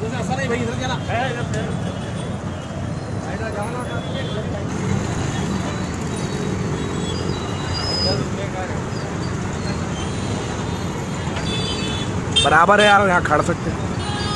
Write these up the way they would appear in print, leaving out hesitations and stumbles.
बराबर है यार, यहाँ खड़ सकते हैं।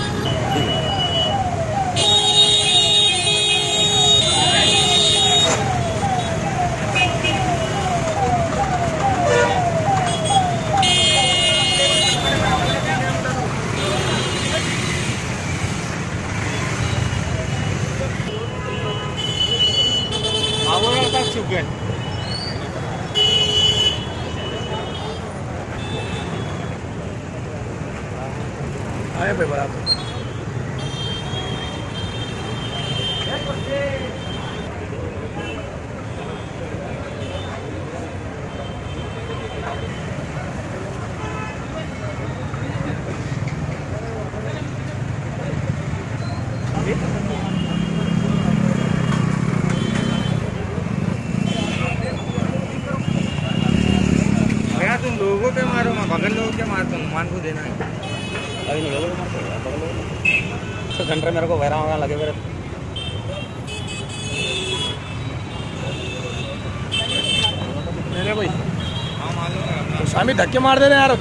आए भाई बराबर। तुम लोगों पे मारो, मैं बगल लोगों के मारता हूँ, मान को देना है। अभी नहीं बगल तो सेंटर मेरे को वैरा वगैरह लगे मेरे। भाई हाँ मालूम है, तो शामी धक्के मार दे रहे यार।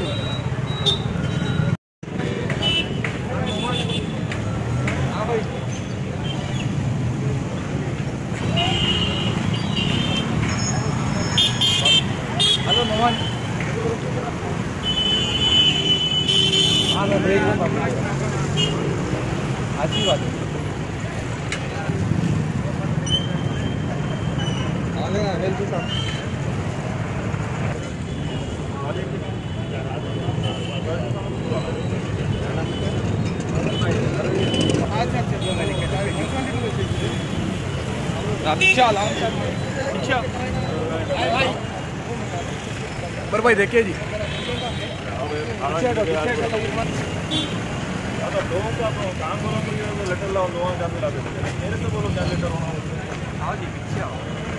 हाँ भाई हेलो मोहन। हाँ मैं ब्रेक में अच्छी बात है। पर भाई देखिए जी, काम करो, लेटर लाओ, मेरे से बोलो क्या लेटर होना। आओ जी पीछे आओ।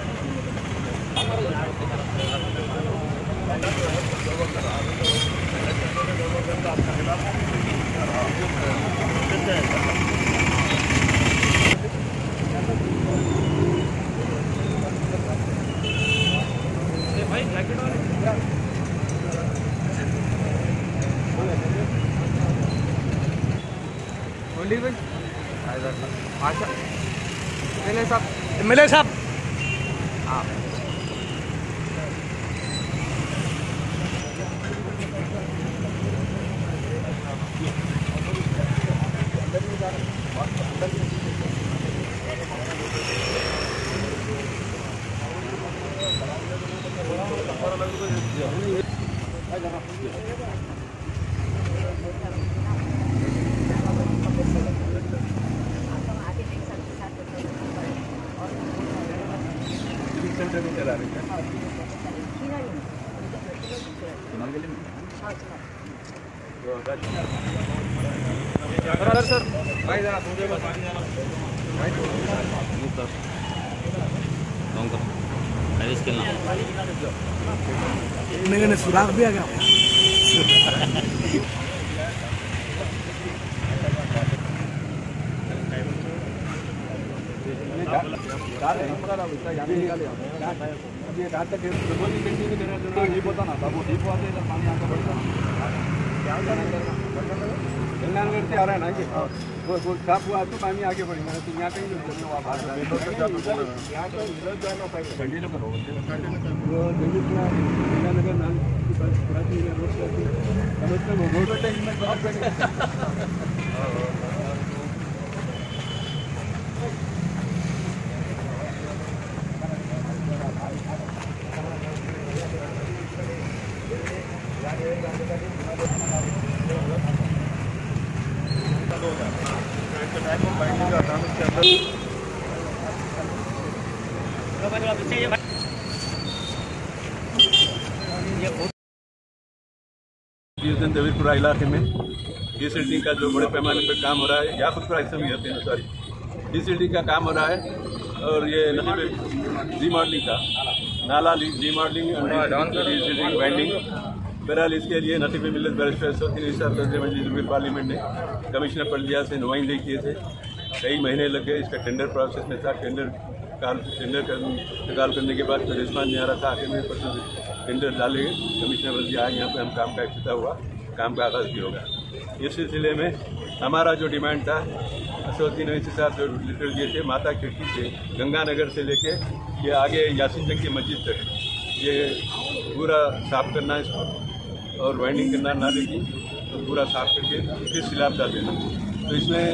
भाई जैकेट बोली भाई आशा मिले साहब। हाँ चला रही है सर भाई जरा मुझे मैंने सुराग भी आ गया। आ रहा है ना कि वो साफ हुआ तो पानी आगे बढ़ी मैंने तो यहाँ कहीं इस दिन देवीपुरा इलाके में डीसीडी का जो बड़े पैमाने पर काम हो रहा है, या खुद सॉरी डीसीडी का काम हो रहा है। और ये नदी पे रीमॉडलिंग का नाला रीमॉडलिंग, डीसीडी बाइंडिंग बहरहाल इसके लिए नतीब मिल्लत बैरिस्टर असदुद्दीन साहब सदर मजलिस पार्लियामेंट ने कमिश्नर पल्लिया से नुमाइंदे किए थे। कई महीने लग गए, इसका टेंडर प्रोसेस में था। टेंडर निकाल करने के बाद फिर रिस्पॉन्स नहीं आ रहा था। आखिर में टेंडर डाले, कमिश्नर बल्दिया आए, यहाँ पर हम काम का इफ्तिताह हुआ, काम का आगाज़ भी होगा। इस सिलसिले में हमारा जो डिमांड था, असदुद्दीन ओवैसी साहब जो लेटर दिए थे, माता खिड़की से गंगानगर से लेके ये आगे यासीन जंग की मस्जिद तक ये पूरा साफ करना इसको और वाइंडिंग करना नाले की, तो पूरा साफ करके फिर सिलाब डाल देना। तो इसमें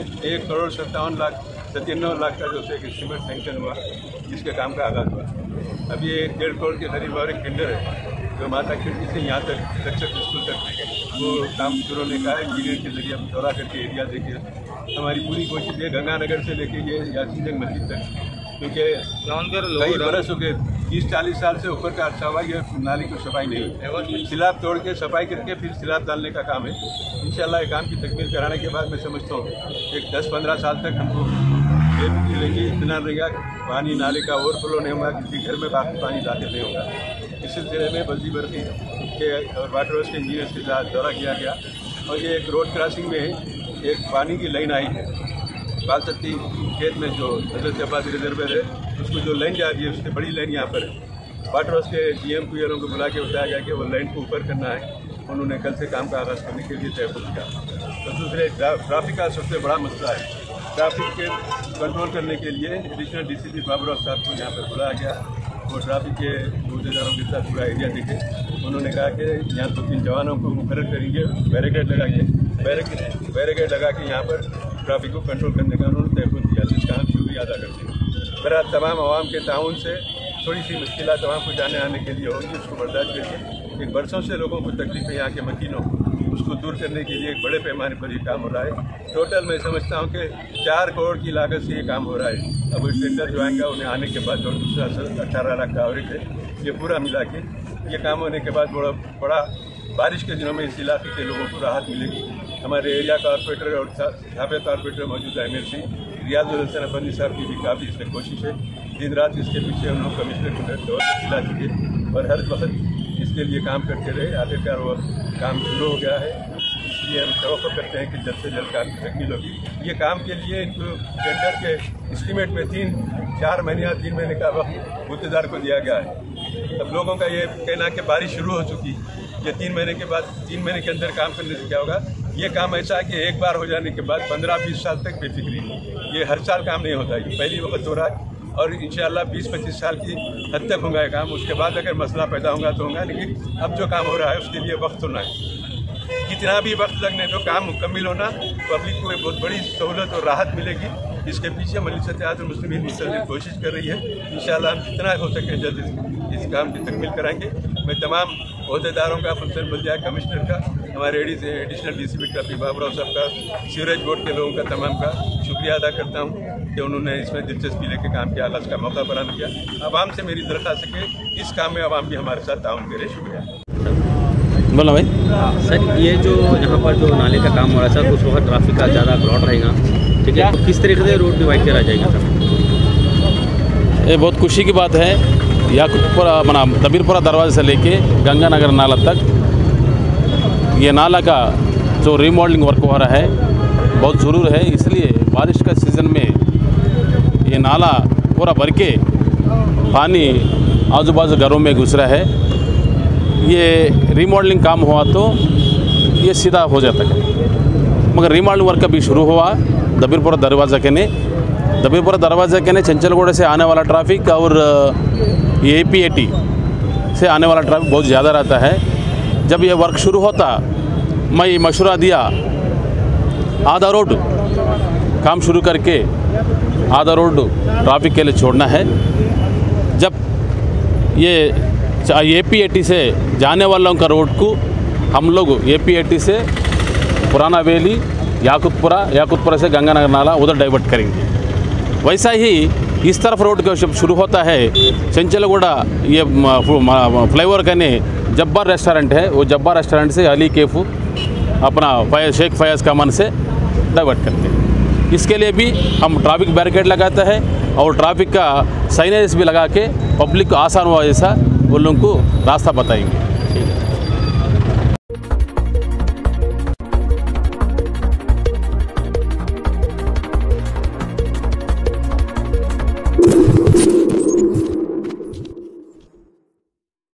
1,57,97 लाख का जो एक एस्टीमेट सेंक्शन हुआ, जिसके काम का आगाज़ हुआ। अब ये 1.5 करोड़ के करीब और एक टेंडर है जो माता खिड़की से यहाँ तक लक्षक स्कूल तक वो काम शुरू होने का है। इंजीनियर के जरिए हम दौरा करके एरिया देखिए, हमारी पूरी कोशिश है गंगानगर से लेके ये यासीन जंग मस्जिद तक, क्योंकि कई बरस हो गए, 30-40 साल से ऊपर का अर्सा हुआ, ये नाली की सफाई नहीं है। सिलाब तोड़ के सफाई करके फिर सिलाब डालने का काम है। इंशाल्लाह ये काम की तकमील कराने के बाद मैं समझता हूँ एक 10-15 साल तक हमको रहेंगे, इतना रहेगा, पानी नाले का ओवरफ्लो नहीं होगा, किसी घर में बाकी पानी दाखिल नहीं होगा। इस सिलसिले में बल्दी बर्फी के और वाटर वर्क्स के इंजीनियर्स के साथ दौरा किया गया और ये एक रोड क्रॉसिंग में एक पानी की लाइन आई है बालसत्ती खेत में, जो हजरत अब्बास रिजर्वर है, उसको जो लाइन जा रही है उससे बड़ी लाइन यहाँ पर है। वाटर वर्क्स के GM को बुला के बताया गया कि वो लाइन को ऊपर करना है। उन्होंने कल से काम का आगाज़ करने के लिए तय किया। तो दूसरे ट्रैफिक का सबसे बड़ा मसला है। ट्रैफिक के कंट्रोल करने के लिए एडिशनल DCP बाबूराव साहब को यहाँ पर बुलाया गया। वो ट्रैफिक के मुद्देदारों के साथ पूरा एरिया देखे। उन्होंने कहा कि यहाँ 2-3 जवानों को मुकर्रर करेंगे, बैरिकेड लगा के यहाँ पर ट्रैफिक को कंट्रोल करने का उन्होंने तय किया, जिसका हम शुक्रिया अदा करते हैं। बहरहाल तमाम आवाम के ताउन से थोड़ी सी मुश्किलात आवाम को जाने आने के लिए होगी, उसको बर्दाश्त करके एक बरसों से लोगों को तकलीफें यहाँ के मकीनों उसको दूर करने के लिए एक बड़े पैमाने पर ये काम हो रहा है। टोटल मैं समझता हूँ कि 4 करोड़ की लागत से ये काम हो रहा है। अब वो टेंडर जो आएगा उन्हें आने के बाद जो दूसरा 18 लाख का एवरेज है, ये पूरा मिला के ये काम होने के बाद बड़ा बारिश के दिनों में इस इलाके के लोगों को राहत मिलेगी। हमारे एरिया कॉर्पोरेटर और साबिक़ कॉर्पोरेटर मौजूदा MLC रियाजुल हसन अफंदी साहब की भी काफ़ी इसमें कोशिश है। दिन रात इसके पीछे उन्होंने कमिश्नर को दौर दिला चुके और हर वक्त इसके लिए काम करते रहे। आखिरकार वो काम शुरू हो गया है, इसलिए हम तवक्को करते हैं कि जल्द से जल्द काम की तकमील होगी। ये काम के लिए टेंडर के एस्टीमेट में 3-4 महीने या 3 महीने का वक्त गुत्तेदार को दिया गया है। अब लोगों का ये कहना कि बारिश शुरू हो चुकी, ये 3 महीने के बाद 3 महीने के अंदर काम करने से क्या होगा। ये काम ऐसा है कि एक बार हो जाने के बाद 15-20 साल तक बेफिक्री, ये हर साल काम नहीं होता, ये पहली वक्त हो रहा है और इंशाअल्लाह 20-25 साल की हद तक होगा ये काम। उसके बाद अगर मसला पैदा होगा तो होगा, लेकिन अब जो काम हो रहा है उसके लिए वक्त होना है। कितना भी वक्त लगने तो काम मुकम्मिल होना, पब्लिक को एक बहुत बड़ी सहूलत और राहत मिलेगी। इसके पीछे मजलिस इत्तेहादुल मुस्लिमीन मुसलसल कोशिश कर रही है। इंशाअल्लाह हम जितना हो सके जल्द इस काम की तकमील कराएंगे। मैं तमाम अहदेदारों का, फुलसन बल्दिया कमिश्नर का, हमारे एडिशनल DCP का, बाबूराव साहब का, सीवरेज बोर्ड के लोगों का, तमाम का शुक्रिया अदा करता हूँ कि उन्होंने इसमें दिलचस्पी लेकर काम के आगाज़ का मौका फराहम किया। आवाम से मेरी दरख्वास्त है कि इस काम में आवाम भी हमारे साथ ताउन करे। शुक्रिया। बोलो भाई। सर, ये जो यहाँ पर जो नाले का काम हो रहा है सर, उस वक्त ट्रैफिक का ज़्यादा क्राउड रहेगा, ठीक है, तो किस तरीके से रोड डिवाइड करा जाएगा सर? ये बहुत खुशी की बात है। याकूतपुरा दबीरपुरा दरवाजे से लेके गंगानगर नाला तक ये नाला का जो रीमॉडलिंग वर्क हो रहा है बहुत ज़रूर है। इसलिए बारिश का सीज़न में ये नाला पूरा भर के पानी आजू बाजू घरों में घुस रहा है। ये रीमॉडलिंग काम हुआ तो ये सीधा हो जाता है, मगर रीमॉडलिंग वर्क अभी शुरू हुआ दबीरपुरा दरवाज़ा के ने चंचलगौड़ से आने वाला ट्रैफिक और APAT से आने वाला ट्रैफिक बहुत ज़्यादा रहता है। जब ये वर्क शुरू होता मैं ये मशवरा दिया आधा रोड काम शुरू करके आधा रोड ट्रैफिक के लिए छोड़ना है। जब ये APAT से जाने वालों का रोड को हम लोग APAT से पुराना वेली याकूतपुरा से गंगानगर नाला उधर डाइवर्ट करेंगे। वैसा ही इस तरफ रोड का जब शुरू होता है चंचलगौड़ा ये फ्लाईओवर करने जब्बार रेस्टोरेंट है, वो जब्बार रेस्टोरेंट से अली केफ अपना शेख फयाज़ का मन से डाइवर्ट करते हैं। इसके लिए भी हम ट्रैफिक बैरिकेड लगाते हैं और ट्रैफिक का साइनेज भी लगा के पब्लिक को आसान हुआ जैसा उन लोगों को रास्ता बताएंगे।